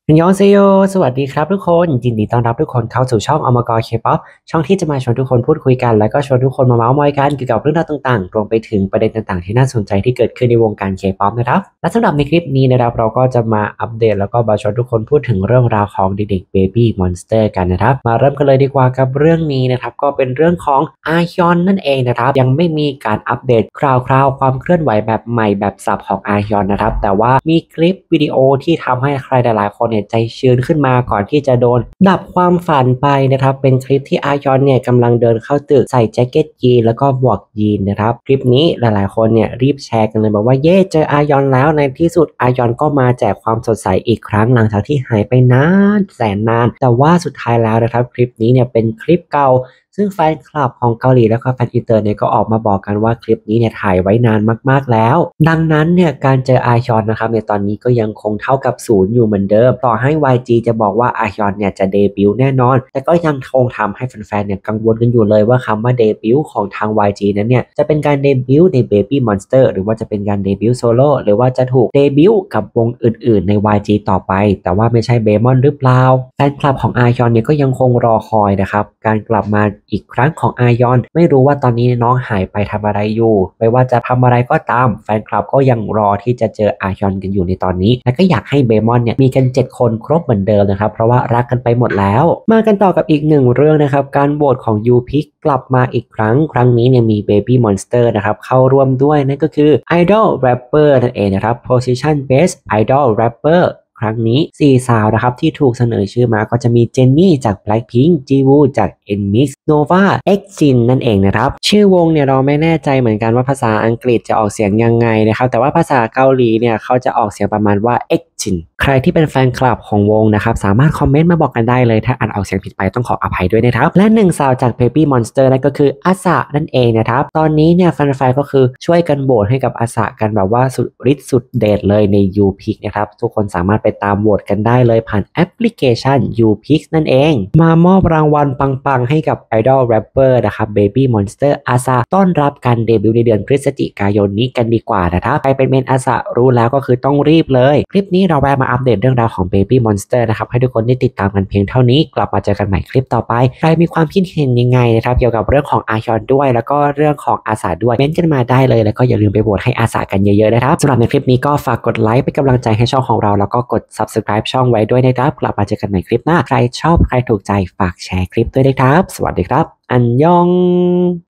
อันยองเซโยสวัสดีครับทุกคนยินดีต้อนรับทุกคนเข้าสู่ช่องอมกรเคป๊อปช่องที่จะมาชวนทุกคนพูดคุยกันแล้วก็ชวนทุกคนมาเมาท์มอยกันเกี่ยวกับเรื่องราวต่างๆรวมไปถึงประเด็นต่างๆที่น่าสนใจที่เกิดขึ้นในวงการเคป๊อปนะครับและสำหรับในคลิปนี้นะครับเราก็จะมาอัปเดตแล้วก็มาชวนทุกคนพูดถึงเรื่องราวของเด็กๆ Baby Monster กันนะครับมาเริ่มกันเลยดีกว่ากับเรื่องนี้นะครับก็เป็นเรื่องของอาฮยอนนั่นเองนะครับยังไม่มีการอัปเดตคร่าวๆความเคลื่อนไหวแบบใหม่แบบสับของอาฮยอนนะครับแต่ว่ามีคลิปวิดีโอที่ทำให้ใครหลายๆคนเนี่ยใจชื้นขึ้นมาก่อนที่จะโดนดับความฝันไปนะครับเป็นคลิปที่อาฮยอนเนี่ยกำลังเดินเข้าตึกใส่แจ็คเก็ตยีนแล้วก็หมวกยีนนะครับคลิปนี้หลายๆคนเนี่ยรีบแชร์กันเลยบอกว่าเย่เจออาฮยอนแล้วในที่สุดอาฮยอนก็มาแจกความสดใสอีกครั้งหลังจากที่หายไปนานแสนนานแต่ว่าสุดท้ายแล้วนะครับคลิปนี้เนี่ยเป็นคลิปเก่าซึ่งแฟนคลับของเกาหลีแล้วก็แฟนอินเตอร์เนี่ยก็ออกมาบอกกันว่าคลิปนี้เนี่ยถ่ายไว้นานมากๆแล้วดังนั้นเนี่ยการเจออาฮยอนนะครับในตอนนี้ก็ยังคงเท่ากับศูนย์อยู่เหมือนเดิมต่อให้ YG จะบอกว่าอาฮยอนเนี่ยจะเดบิวต์แน่นอนแต่ก็ยังคงทำให้แฟนๆเนี่ยกังวลกันอยู่เลยว่าคำว่าเดบิวต์ของทาง YG นั้นเนี่ยจะเป็นการเดบิวต์ใน Baby Monster หรือว่าจะเป็นการเดบิวต์โซโล่หรือว่าจะถูกเดบิวต์กับวงอื่นๆใน YG ต่อไปแต่ว่าไม่ใช่เบมอนหรือเปล่าแฟนคลับของอาฮยอนเนี่ยก็ยังคงรอคอยนะครับการกลับมาอีกครั้งของอาฮยอนไม่รู้ว่าตอนนี้น้องหายไปทำอะไรอยู่ไม่ว่าจะทำอะไรก็ตามแฟนคลับก็ยังรอที่จะเจออาฮยอนกันอยู่ในตอนนี้และก็อยากให้เบมอนเนี่ยมีกัน7คนครบเหมือนเดิมนะครับเพราะว่ารักกันไปหมดแล้วมากันต่อกับอีกหนึ่งเรื่องนะครับการโหวตของยูพิกกลับมาอีกครั้งนี้เนี่ยมี Baby Monster นะครับเข้าร่วมด้วยนั่นก็คือ Idol Rapper นั่นเองนะครับ Position Best Idol Rapper ครั้งนี้4สาวนะครับที่ถูกเสนอชื่อมาก็จะมีเจนนี่จาก Blackpink จีวูจาก NMIX Nova EXIN นั่นเองนะครับชื่อวงเนี่ยเราไม่แน่ใจเหมือนกันว่าภาษาอังกฤษจะออกเสียงยังไงนะครับแต่ว่าภาษาเกาหลีเนี่ยเขาจะออกเสียงประมาณว่า EXIN ใครที่เป็นแฟนคลับของวงนะครับสามารถคอมเมนต์มาบอกกันได้เลยถ้าอ่านออกเสียงผิดไปต้องขออภัยด้วยนะครับและหนึ่งสาวจาก Baby Monster นั่นก็คืออาสะนั่นเองนะครับตอนนี้เนี่ยแฟนๆก็คือช่วยกันโหวตให้กับอาสะกันแบบว่าสุดฤทธิ์สุดเดชเลยใน YouPick นะครับทุกคนสามารถไปตามโหวตกันได้เลยผ่านแอปพลิเคชัน YouPick นั่นเองมามอบรางวัลปังๆให้กับ Idol Rapper นะครับ Baby Monster อาสะต้อนรับการเดบิวต์ในเดือนพฤศจิกายนนี้กันดีกว่านะครับใครเป็นเมนอาสะรู้แล้วก็คือต้องรีบเลยคลิปนี้เราแวะมาอัปเดตเรื่องราวของ Baby Monster นะครับให้ทุกคนได้ติดตามกันเพียงเท่านี้กลับมาเจอกันใหม่คลิปต่อไปใครมีความคิดเห็นยังไงนะครับเกี่ยวกับเรื่องของอาฮยอนด้วยแล้วก็เรื่องของอาสาด้วยเม้นกันมาได้เลยแล้วก็อย่าลืมไปโหวตให้อาสากันเยอะๆนะครับสำหรับในคลิปนี้ก็ฝากกดไลค์เป็นกำลังใจให้ช่องของเราแล้วก็กด Subscribe ช่องไว้ด้วยนะครับกลับมาเจอกันใหม่คลิปหน้าใครชอบใครถูกใจฝากแชร์คลิปด้วยนะครับสวัสดีครับอันยอง